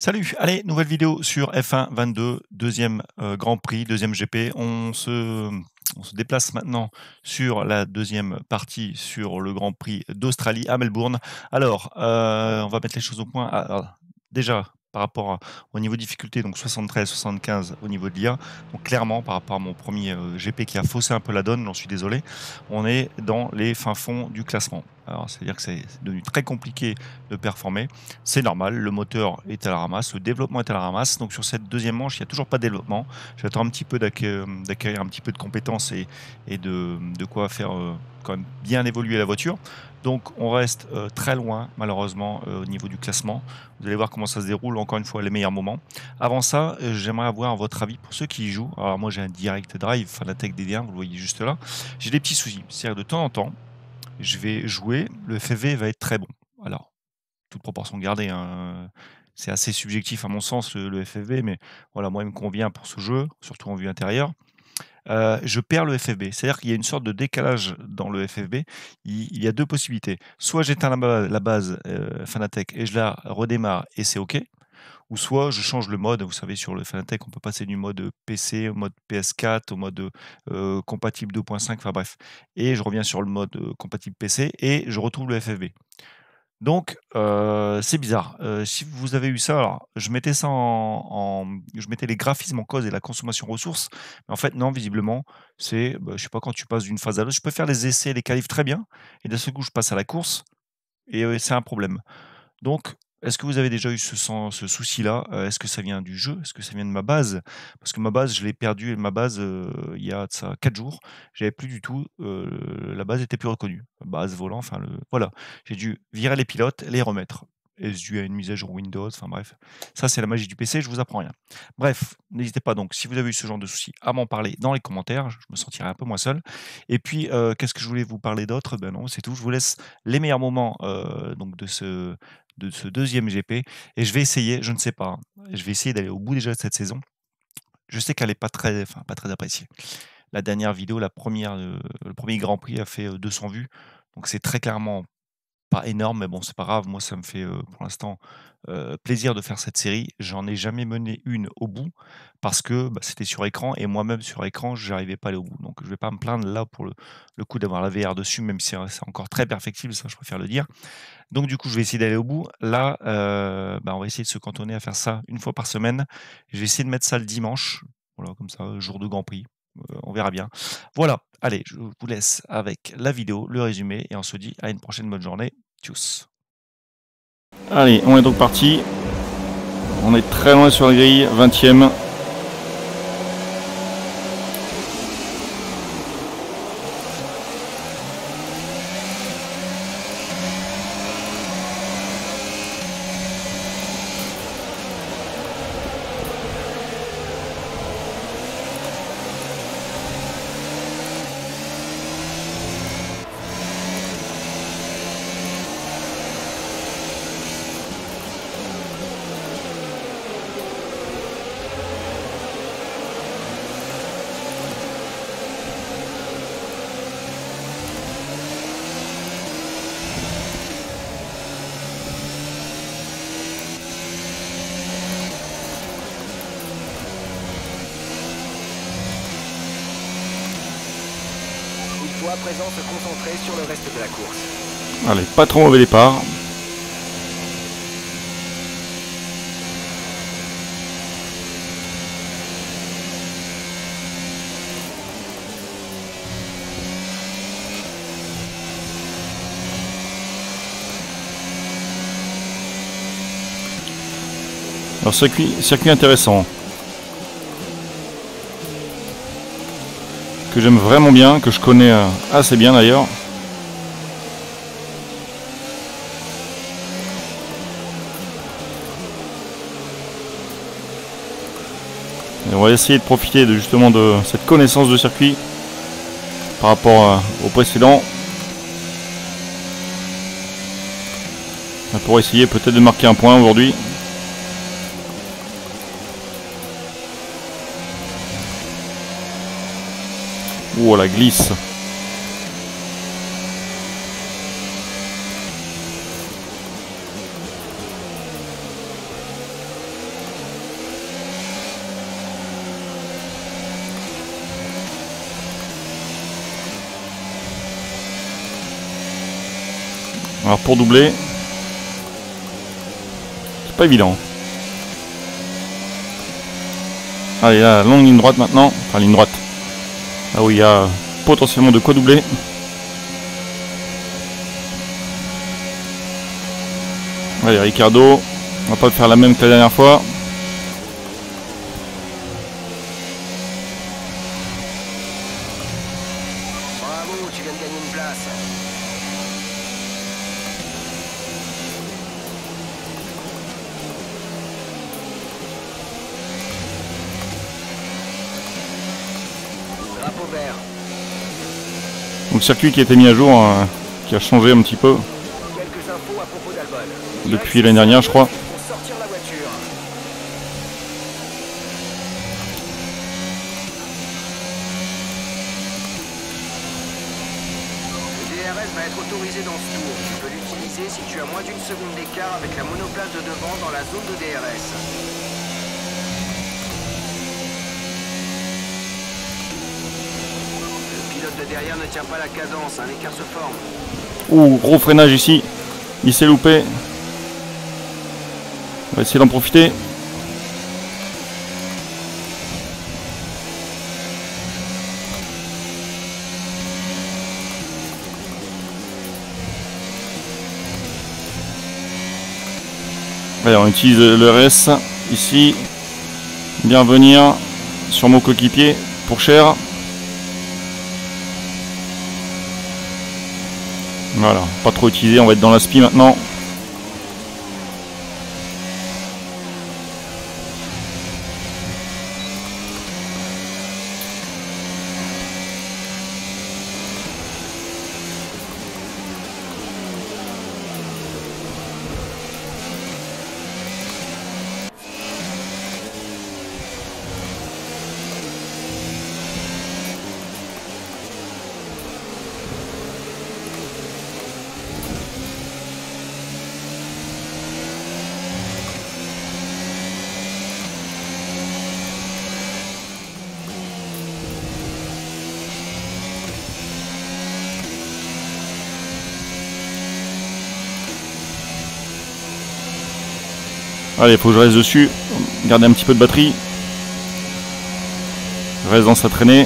Salut, allez, nouvelle vidéo sur F1 22, deuxième Grand Prix, deuxième GP. On se déplace maintenant sur la deuxième partie sur le Grand Prix d'Australie à Melbourne. Alors, on va mettre les choses au point. Déjà, par rapport au niveau de difficulté, donc 73, 75 au niveau de l'IA. Donc clairement, par rapport à mon premier GP qui a faussé un peu la donne, j'en suis désolé, on est dans les fins fonds du classement. Alors, c'est-à-dire que c'est devenu très compliqué de performer. C'est normal, le moteur est à la ramasse, le développement est à la ramasse. Donc sur cette deuxième manche, il n'y a toujours pas de développement. J'attends un petit peu d'acquérir un petit peu de compétences et de quoi faire quand même bien évoluer la voiture. Donc on reste très loin, malheureusement, au niveau du classement. Vous allez voir comment ça se déroule, encore une fois, les meilleurs moments. Avant ça, j'aimerais avoir votre avis pour ceux qui y jouent. Alors moi, j'ai un Direct Drive Fanatec DD1, vous le voyez juste là. J'ai des petits soucis. C'est-à-dire de temps en temps, je vais jouer, le FFV va être très bon. Alors, toute proportion gardée, hein, c'est assez subjectif à mon sens le FFV, mais voilà, moi il me convient pour ce jeu, surtout en vue intérieure. Je perds le FFB, c'est-à-dire qu'il y a une sorte de décalage dans le FFB. Il y a 2 possibilités. Soit j'éteins la base, Fanatec et je la redémarre et c'est OK, ou soit je change le mode. Vous savez, sur le Fanatec, on peut passer du mode PC au mode PS4, au mode, compatible 2.5, enfin bref, et je reviens sur le mode, compatible PC et je retrouve le FFB. Donc, c'est bizarre. Si vous avez eu ça, alors je mettais ça je mettais les graphismes en cause et la consommation ressources, mais en fait non, visiblement, c'est, je sais pas, quand tu passes d'une phase à l'autre, je peux faire les essais, les qualifs très bien et d'un seul coup, je passe à la course et c'est un problème. Donc, est-ce que vous avez déjà eu ce souci-là? Est-ce que ça vient du jeu? Est-ce que ça vient de ma base? Parce que ma base, je l'ai perdue, ma base, il y a de ça 4 jours. J'avais plus du tout, la base était plus reconnue. Base, volant, enfin voilà. J'ai dû virer les pilotes, les remettre. Est-ce dû à une mise à jour Windows? Enfin bref. Ça, c'est la magie du PC, je vous apprends rien. Bref, n'hésitez pas donc, si vous avez eu ce genre de souci, à m'en parler dans les commentaires. Je me sentirai un peu moins seul. Et puis, qu'est-ce que je voulais vous parler d'autre? Ben non, c'est tout. Je vous laisse les meilleurs moments, donc de ce deuxième GP et je vais essayer, je ne sais pas, hein, je vais essayer d'aller au bout déjà de cette saison. Je sais qu'elle est pas très appréciée. La dernière vidéo, le premier Grand Prix a fait 200 vues, donc c'est très clairement pas énorme, mais bon, c'est pas grave. Moi, ça me fait, pour l'instant, plaisir de faire cette série. J'en ai jamais mené une au bout parce que, c'était sur écran et moi-même sur écran, j'arrivais pas à aller au bout. Donc je vais pas me plaindre là pour le coup d'avoir la VR dessus, même si c'est encore très perfectible, ça je préfère le dire. Donc du coup, je vais essayer d'aller au bout. Là, on va essayer de se cantonner à faire ça une fois par semaine. Je vais essayer de mettre ça le dimanche, voilà, comme ça, jour de Grand Prix, on verra bien. Voilà, allez, je vous laisse avec la vidéo, le résumé et on se dit à une prochaine bonne journée. Tchuss. Allez, on est donc parti. On est très loin sur la grille, 20e. Il faut à présent se concentrer sur le reste de la course. Allez, pas trop mauvais départ. Alors circuit intéressant. Que j'aime vraiment bien, que je connais assez bien d'ailleurs. Et on va essayer de profiter justement de cette connaissance de circuit par rapport au précédent. Pour essayer peut-être de marquer un point aujourd'hui. Oh la glisse. Alors pour doubler, c'est pas évident. Allez, là, longue ligne droite maintenant. Enfin, ligne droite. Là où il y a potentiellement de quoi doubler. Allez, Ricardo. On va pas faire la même que la dernière fois. Bravo, tu viens de gagner une place. Drapeau vert. Donc, le circuit qui a été mis à jour, qui a changé un petit peu Quelques infos à propos d'Albon. depuis l'année dernière, je crois. Pour sortir la voiture. Le DRS va être autorisé dans ce tour. Tu peux l'utiliser si tu as moins d'une seconde d'écart avec la monoplace de devant dans la zone de DRS. Le pilote de derrière ne tient pas la cadence, un écart se forme. Ouh, gros freinage ici. Il s'est loupé. On va essayer d'en profiter. Allez, on utilise le RS ici. Bien venir sur mon coéquipier pour Cher. Voilà, pas trop utilisé, on va être dans la spi maintenant. Allez, il faut que je reste dessus, garder un petit peu de batterie. Je reste dans sa traînée.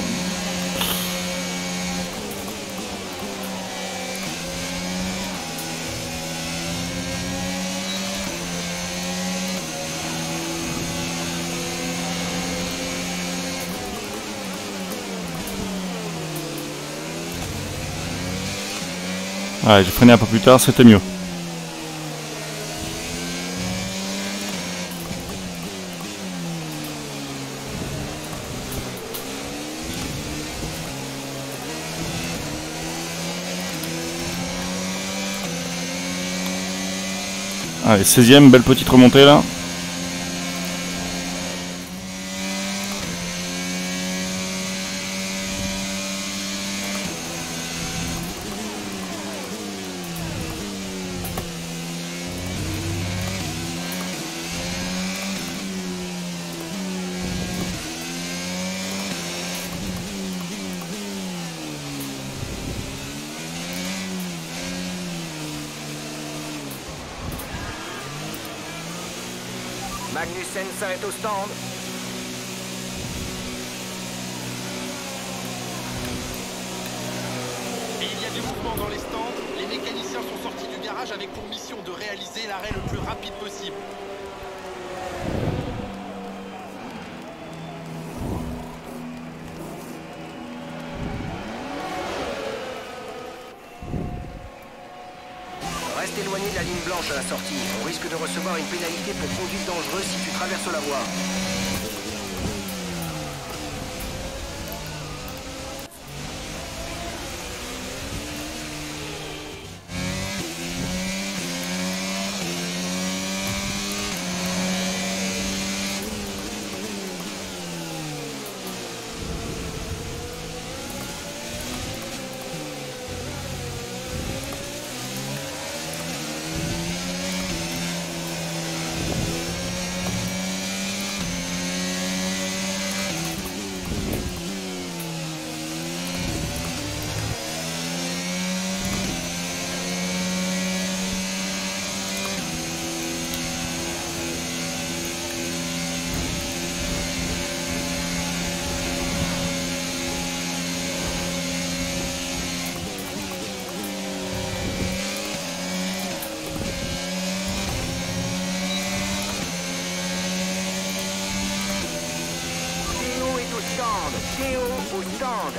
Allez, j'ai freiné un peu plus tard, c'était mieux. Allez, 16ème, belle petite remontée là. Magnussen s'arrête au stand. Et il y a du mouvement dans les stands. Les mécaniciens sont sortis du garage avec pour mission de réaliser l'arrêt le plus rapide possible. Reste éloigné de la ligne blanche à la sortie. On risque de recevoir une pénalité pour conduite dangereuse si tu traverses la voie. Théo au stand.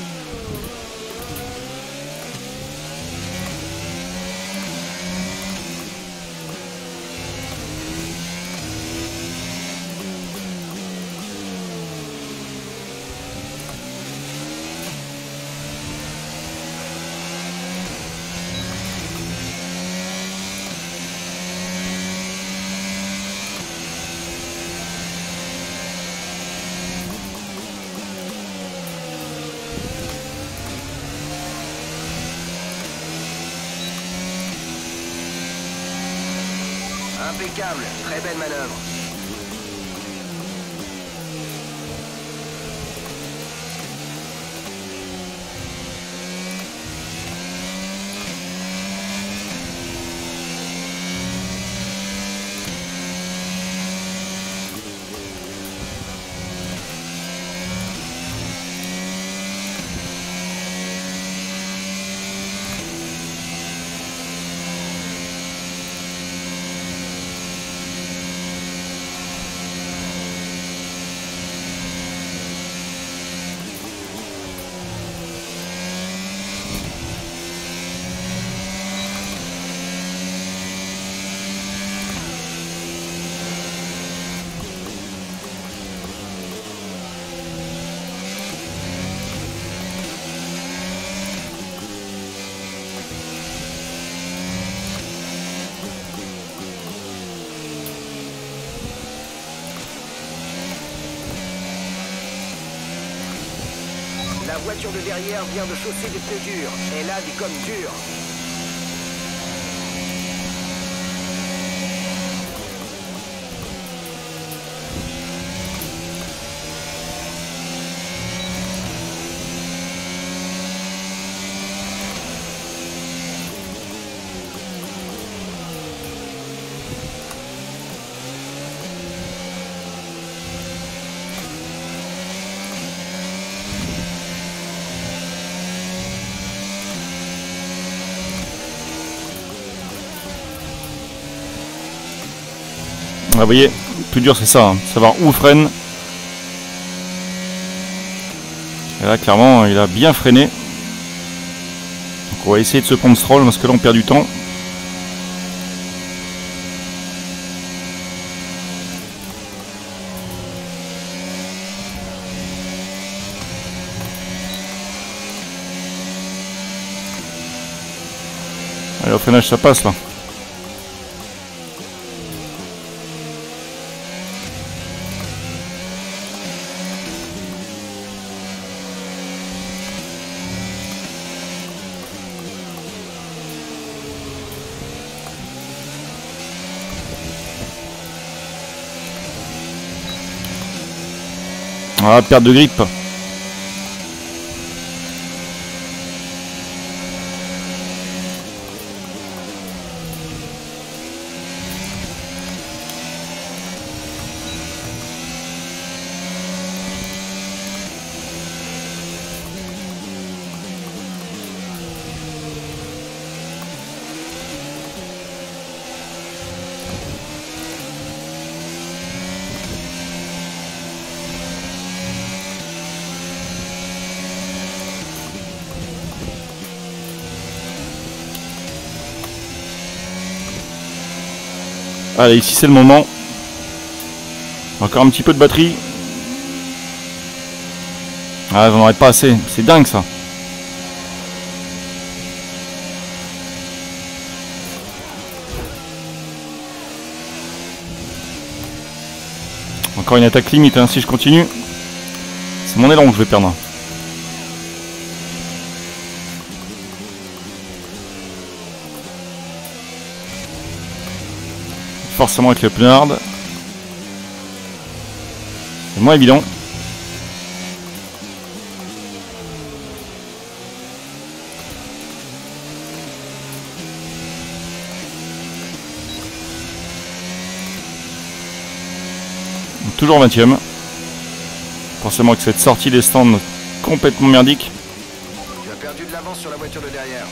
Impeccable, très belle manœuvre. La voiture de derrière vient de chausser des pneus durs. Elle a des gommes dures. Ah, vous voyez, le plus dur c'est ça, hein, savoir où freine. Et là clairement il a bien freiné. Donc on va essayer de se prendre Stroll parce que là on perd du temps. Allez, au freinage ça passe là. Ah, perte de grippe. Allez, ici c'est le moment. Encore un petit peu de batterie. Ah, j'en aurais pas assez. C'est dingue ça. Encore une attaque limite, hein. Si je continue, c'est mon élan que je vais perdre. Forcément avec le pneu hard. C'est moins évident. Donc, toujours 20ème. Forcément avec cette sortie des stands complètement merdique. Tu as perdu de l'avance sur la voiture de derrière.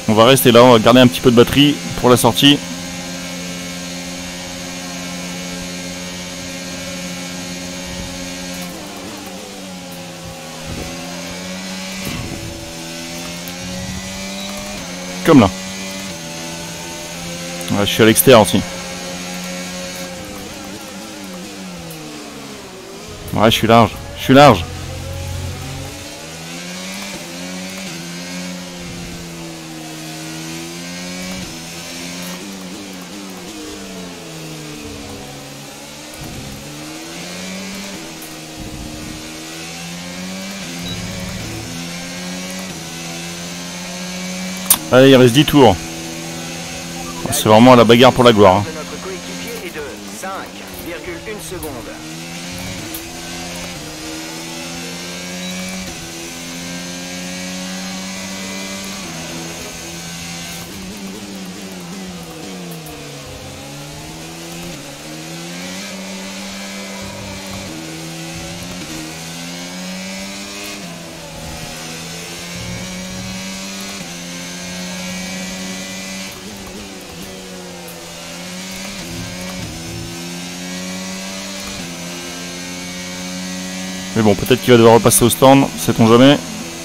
On va rester là, on va garder un petit peu de batterie pour la sortie. Comme là. Ouais, je suis à l'extérieur aussi. Ouais, je suis large. Je suis large. Allez, il reste 10 tours. C'est vraiment la bagarre pour la gloire. Hein. De notre coéquipier est de 5,1 secondes. Mais bon, peut-être qu'il va devoir repasser au stand, sait-on jamais.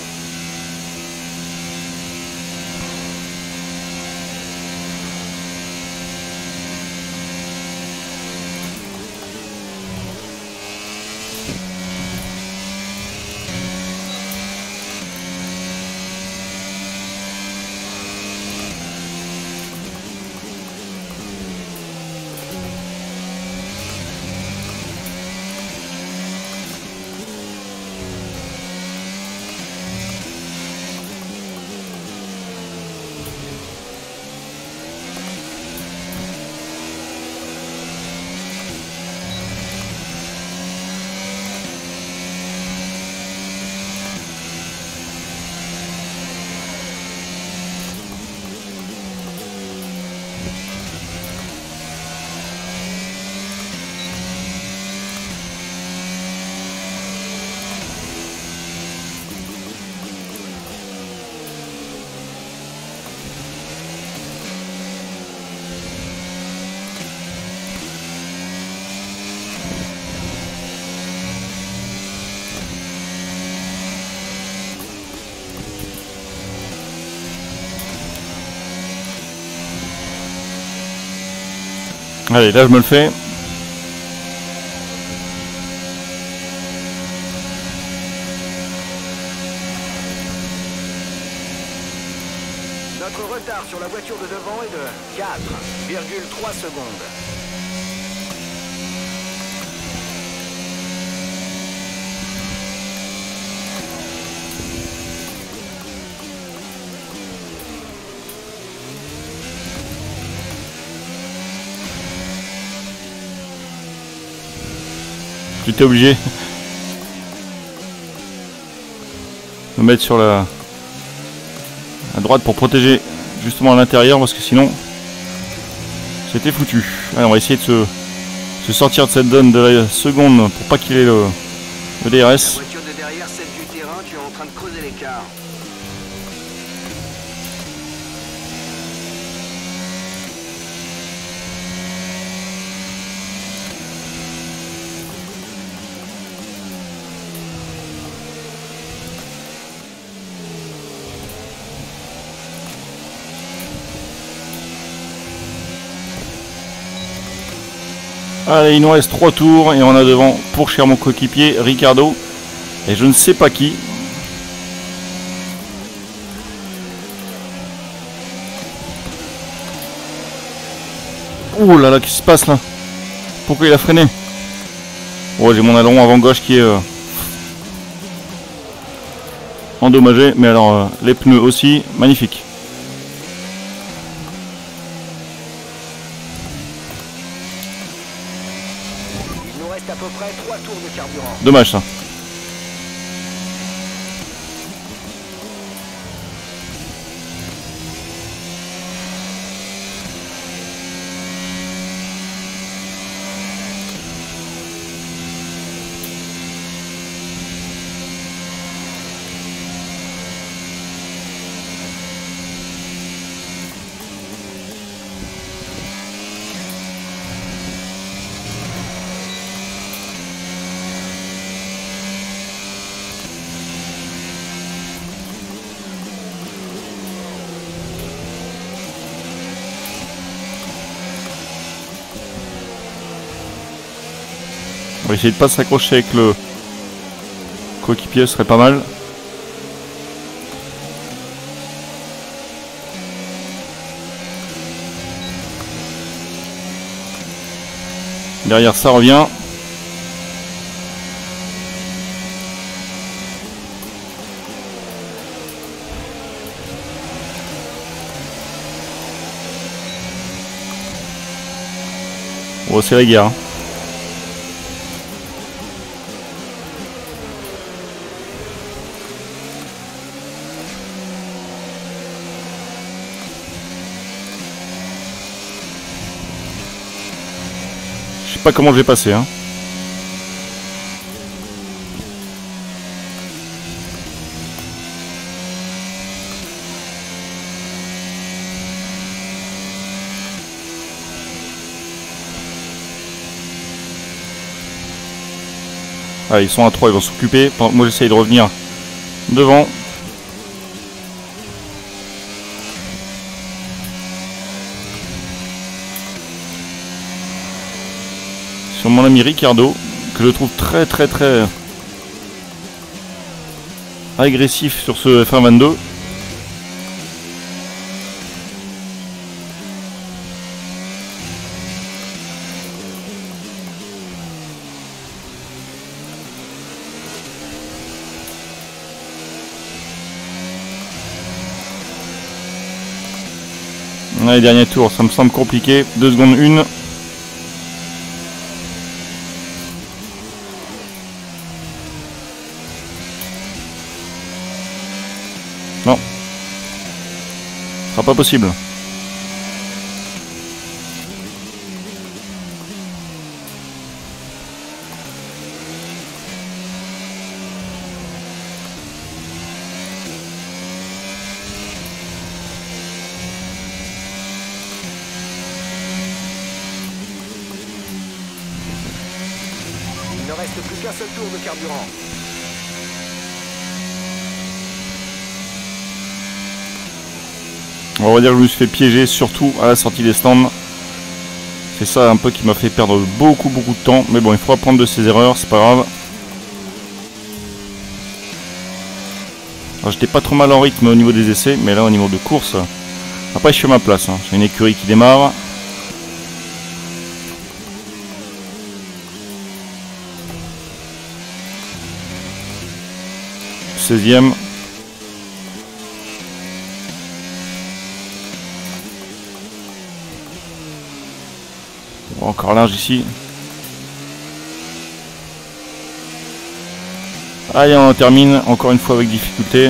Allez, là je me le fais. Notre retard sur la voiture de devant est de 4,3 secondes. J'étais obligé de me mettre sur la à droite pour protéger justement à l'intérieur parce que sinon c'était foutu. Allez, on va essayer de se sortir de cette zone de la seconde pour pas qu'il ait le DRS. La voiture de derrière, celle du terrain, tu es en train de creuser l'écart. Allez, il nous reste 3 tours et on a devant pour cher mon coéquipier Ricardo et je ne sais pas qui. Ouh là là, qu'est-ce qui se passe là? Pourquoi il a freiné? Oh, j'ai mon aileron avant gauche qui est endommagé, mais alors les pneus aussi, magnifique. Il nous reste à peu près 3 tours de carburant. Dommage ça. On va essayer de pas s'accrocher avec le coéquipier, ce serait pas mal. Derrière ça revient. Oh, c'est la guerre. Je sais pas comment je vais passer, hein. Ah, ils sont à 3, ils vont s'occuper. Moi j'essaye de revenir devant. Sur mon ami Ricardo, que je trouve très agressif sur ce F1 22. Les derniers tours, ça me semble compliqué. 2 secondes 1. Non. Ce sera pas possible. Il ne reste plus qu'un seul tour de carburant. On va dire que je me suis fait piéger, surtout à la sortie des stands. C'est ça un peu qui m'a fait perdre beaucoup de temps. Mais bon, il faut apprendre de ses erreurs, c'est pas grave. Alors j'étais pas trop mal en rythme au niveau des essais, mais là au niveau de course, après je suis à ma place, hein. J'ai une écurie qui démarre. « 16e. Encore large ici. Allez, on termine encore une fois avec difficulté.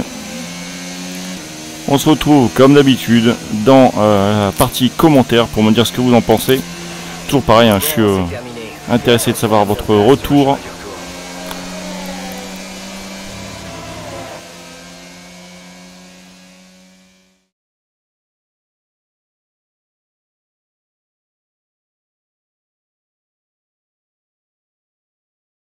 On se retrouve comme d'habitude dans la partie commentaires pour me dire ce que vous en pensez. Toujours pareil, hein, je suis intéressé de savoir votre retour.